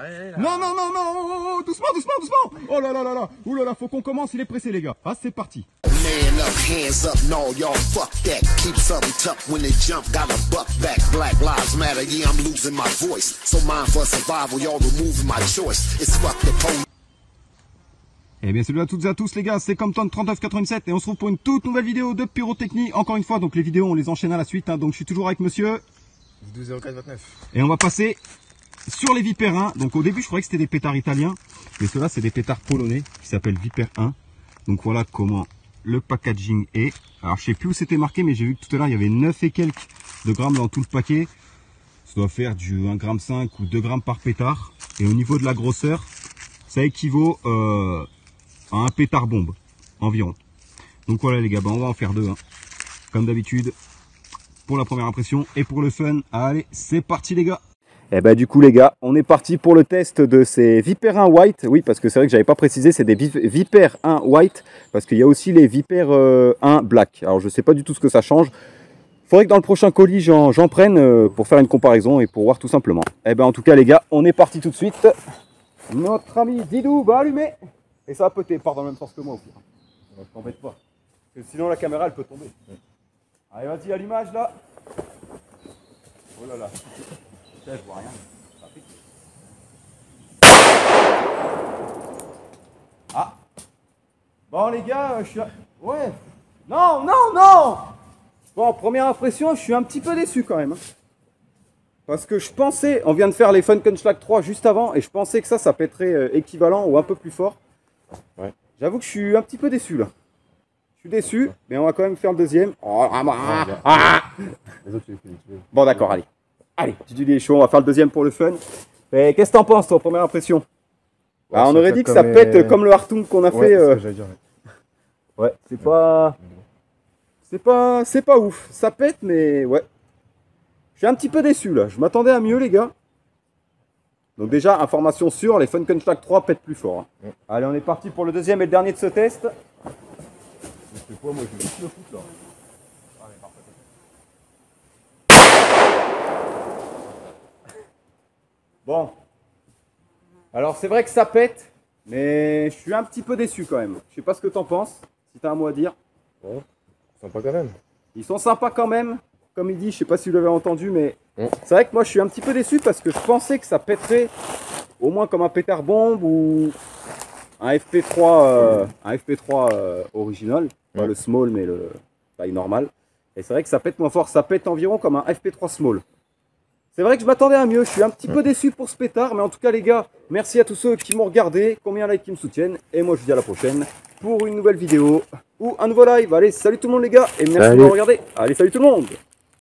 Allez, là. Non, non, non, non, doucement, doucement, doucement. Oh là là là là, ouh là là, faut qu'on commence, il est pressé les gars. Ah, c'est parti. Man up, hands up, no, y'all fuck that. Keep something tough when they jump, got a buck back. Black lives matter, yeah, I'm losing my voice. So mine for survival, y'all removing my choice. It's fuck the police. Eh bien salut à toutes et à tous les gars, c'est Compton 3987 et on se retrouve pour une toute nouvelle vidéo de pyrotechnie. Encore une fois, donc les vidéos on les enchaîne à la suite, hein. Donc je suis toujours avec monsieur 12,04,29. et on va passer sur les Viper 1. Donc au début je croyais que c'était des pétards italiens, mais ceux-là c'est des pétards polonais qui s'appellent Viper 1. Donc voilà comment le packaging est. Alors je sais plus où c'était marqué, mais j'ai vu que tout à l'heure il y avait 9 et quelques de grammes dans tout le paquet. Ça doit faire du 1,5 g ou 2 grammes par pétard. Et au niveau de la grosseur, ça équivaut à un pétard bombe environ. Donc voilà les gars, on va en faire deux, hein. Comme d'habitude, pour la première impression et pour le fun. Allez, c'est parti les gars. Et bah du coup les gars, on est parti pour le test de ces Viper 1 White. Oui, parce que c'est vrai que j'avais pas précisé, c'est des Viper 1 White, parce qu'il y a aussi les Viper 1 Black. Alors je sais pas du tout ce que ça change. Faudrait que dans le prochain colis j'en prenne pour faire une comparaison et pour voir tout simplement. Et ben en tout cas les gars, on est parti tout de suite. Notre ami Didou va allumer. Et ça va péter, part dans le même sens que moi au pire. Je t'embête pas. Parce que sinon la caméra elle peut tomber. Allez vas-y, allumage là. Oh là là. Putain, je vois rien. Ça pique. Ah. Bon les gars, je suis... Ouais. Non, non, non. Bon, première impression, je suis un petit peu déçu quand même. Parce que je pensais, on vient de faire les Funkenschlag 3 juste avant, et je pensais que ça pèterait équivalent ou un peu plus fort. Ouais. J'avoue que je suis un petit peu déçu là. Je suis déçu, mais on va quand même faire le deuxième. Oh, bon d'accord, allez. Allez, Didou est chaud, on va faire le deuxième pour le fun. Et qu'est-ce que t'en penses toi, première impression? Ouais, on aurait dit que ça pète comme le Hartung qu'on a fait. Ouais, c'est pas... C'est pas ouf. Ça pète, mais ouais. Je suis un petit peu déçu là. Je m'attendais à mieux, les gars. Donc, déjà, information sûre, les Funkenschlag 3 pètent plus fort. Hein. Ouais. Allez, on est parti pour le deuxième et le dernier de ce test. C'est quoi, moi, je vais juste le foutre là. Allez, parfait. Bon. Alors, c'est vrai que ça pète, mais je suis un petit peu déçu quand même. Je sais pas ce que t'en penses, si t'as un mot à dire. Ouais. Sympa quand même. Ils sont sympas quand même, comme il dit, je sais pas si vous l'avez entendu, mais c'est vrai que moi je suis un petit peu déçu parce que je pensais que ça pèterait au moins comme un pétard bombe ou un FP3, original, pas le small mais le taille normale. Et c'est vrai que ça pète moins fort, ça pète environ comme un FP3 small. C'est vrai que je m'attendais à mieux, je suis un petit peu déçu pour ce pétard, mais en tout cas les gars, merci à tous ceux qui m'ont regardé, combien de likes qui me soutiennent, et moi je vous dis à la prochaine pour une nouvelle vidéo ou un nouveau live. Allez, salut tout le monde les gars, et merci de m'avoir regardé. Allez, salut tout le monde.